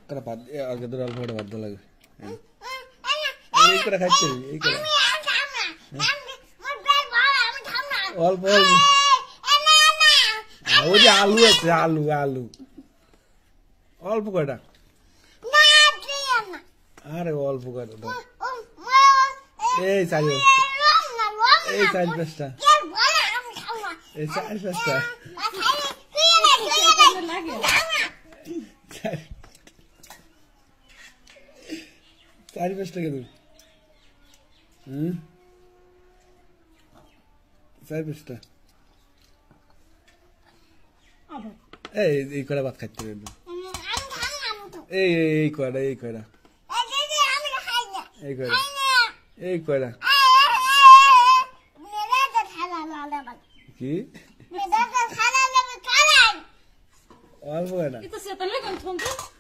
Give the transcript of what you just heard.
করে ভাত আগে তো অল্প করে ভাত লাগে এই করে খাইতে এই করে অল্প অল্প ওই যে আলু আছে আলু আলু অল্প কয়টা আরে অল্প কয়টা এই চাই এই চার পাঁচটা এই চার পাঁচটা চার পাঁচটা কেন চার পাঁচটা এই কয়টা ভাত খাইতে পারবে এই কয়টা এই কয়টা এই কয়টা এই কয়টা কি অল্প কয়টা